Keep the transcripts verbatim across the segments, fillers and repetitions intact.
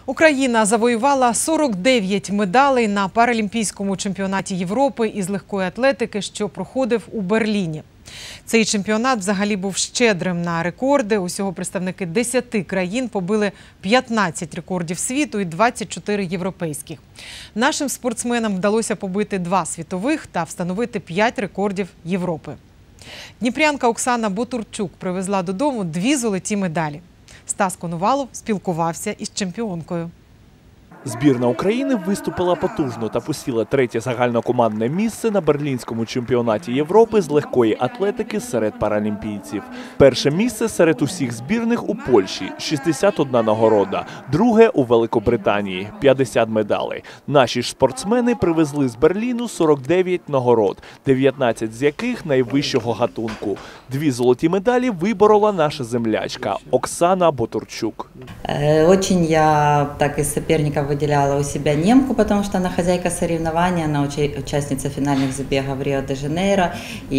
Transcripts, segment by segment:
Україна завоювала сорок дев'ять медалей на Паралімпійському чемпіонаті Європи із легкої атлетики, що проходив у Берліні. Цей чемпіонат взагалі був щедрим на рекорди. Усього представники десяти країн побили п'ятнадцять рекордів світу і двадцять чотири європейських. Нашим спортсменам вдалося побити два світових та встановити п'ять рекордів Європи. Дніпрянка Оксана Ботурчук привезла додому дві золоті медалі. Стас Коновалов спілкувався із чемпіонкою. Збірна України виступила потужно та посіла третє загальнокомандне місце на Берлінському чемпіонаті Європи з легкої атлетики серед паралімпійців. Перше місце серед усіх збірних у Польщі – шістдесят одна нагорода, друге у Великобританії – п'ятдесят медалей. Наші ж спортсмени привезли з Берліну сорок дев'ять нагород, дев'ятнадцять з яких найвищого гатунку. Дві золоті медалі виборола наша землячка Оксана Ботурчук. Очень я так из соперников выделяла у себя немку, потому что она хозяйка соревнований, она участница финальных забегов в Рио-де-Жанейро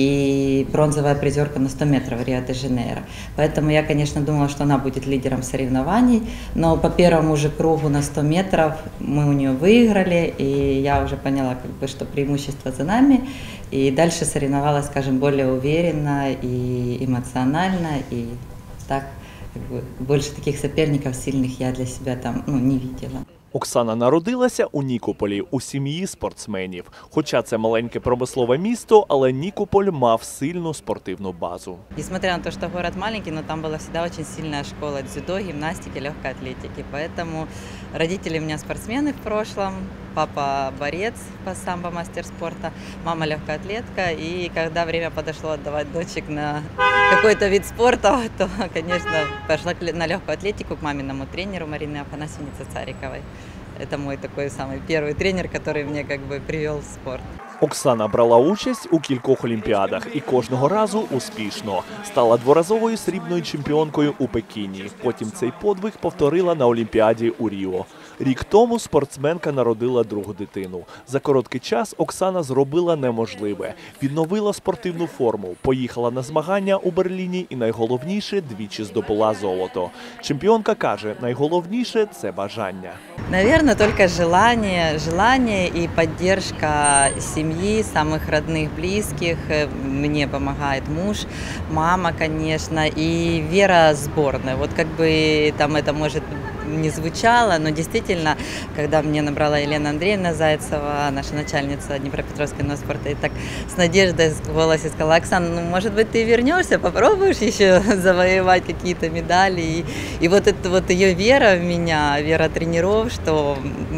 и бронзовая призерка на сто метров в Рио-де-Жанейро. Поэтому я, конечно, думала, что она будет лидером соревнований, но по первому же кругу на сто метров мы у нее выиграли, и я уже поняла, как бы, что преимущество за нами, и дальше соревновалась, скажем, более уверенно и эмоционально, и так, как бы, больше таких соперников сильных я для себя там, ну, не видела. Оксана народилася у Нікополі, у сім'ї спортсменів. Хоча це маленьке промислове місто, але Нікополь мав сильну спортивну базу. Несмотря на то, что город маленький, но там была всегда очень сильная школа дзюдо, гимнастики, легкой атлетики. Поэтому родители у меня спортсмены в прошлом, папа борец по самбо, мастер спорта, мама легкая атлетка. И когда время подошло отдавать дочек на какой-то вид спорта, то, конечно, пошла на легкую атлетику к маминому тренеру Марине Афанасьевне Цариковой. Это мой такой самый первый тренер, который мне как бы привел в спорт. Оксана брала участь у кількох олімпіадах і кожного разу успішно. Стала дворазовою срібною чемпіонкою у Пекіні. Потім цей подвиг повторила на Олімпіаді у Ріо. Рік тому спортсменка народила другу дитину. За короткий час Оксана зробила неможливе. Відновила спортивну форму, поїхала на змагання у Берліні і найголовніше – двічі здобула золото. Чемпіонка каже, найголовніше – це бажання. Наверное, только желание, желание и поддержка семьи, самых родных, близких. Мне помогает муж, мама, конечно, и вера сборной. Вот как бы там это может не звучало, но действительно, когда мне набрала Елена Андреевна Зайцева, наша начальница Днепропетровского спорта, и так с надеждой в голосе сказала: Оксана, ну, может быть, ты вернешься, попробуешь еще завоевать какие-то медали. И, и вот это вот ее вера в меня, вера тренеров, что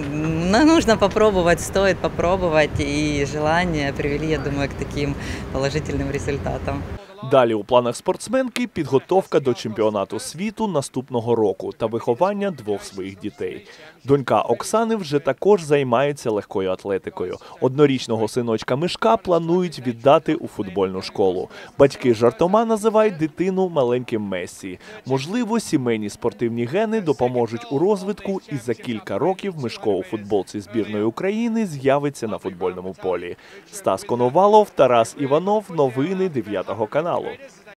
нужно попробовать, стоит попробовать, и желание привели, я думаю, к таким положительным результатам. Далі у планах спортсменки – підготовка до чемпіонату світу наступного року та виховання двох своїх дітей. Донька Оксани вже також займається легкою атлетикою. Однорічного синочка Мишка планують віддати у футбольну школу. Батьки жартома називають дитину маленьким Мессі. Можливо, сімейні спортивні гени допоможуть у розвитку, і за кілька років Мишко у футболці збірної України з'явиться на футбольному полі. Стас Коновалов, Тарас Іванов. Новини дев'ятого каналу.